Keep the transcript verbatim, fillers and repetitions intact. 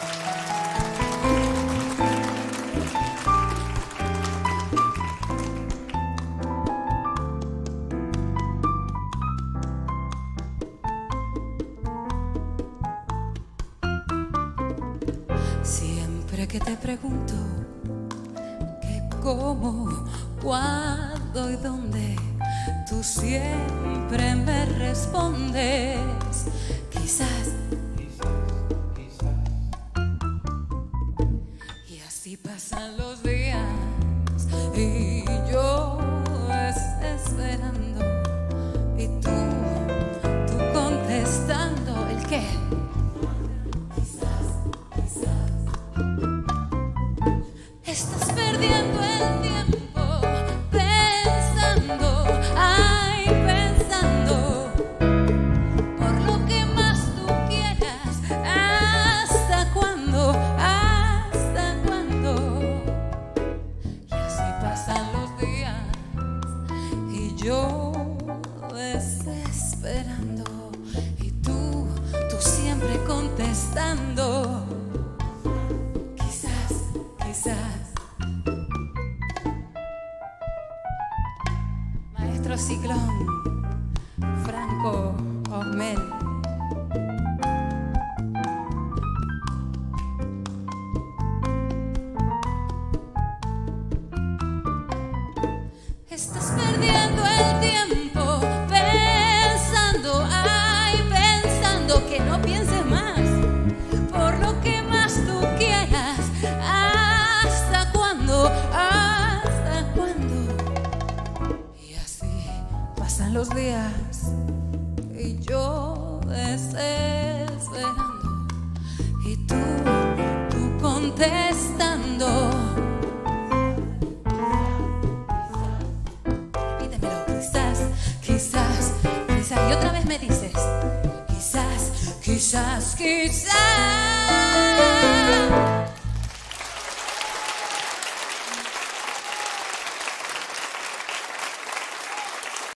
Siempre que te pregunto qué, cómo, cuándo y dónde, tú siempre me respondes quizás, quizás, quizás. Y así pasan los días y yo esperando y tú, tú contestando el qué. Estás perdiendo el tiempo pensando, ay, pensando por lo que más tú quieras. ¿Hasta cuándo? ¿Hasta cuándo? Y así pasan los días y yo desesperando y tú, tú siempre contestando. Quizás, quizás. Maestro Ciclón, Franco Osmel. Estás perdiendo el tiempo pensando, ay, pensando que no pienses más por lo que más tú quieras. ¿Hasta cuándo? ¿Hasta cuándo? Y así pasan los días y yo desesperando y tú, tú contestando. Repítemelo, quizás, quizás, quizás. Y otra vez me dices, quizás, quizás, quizás.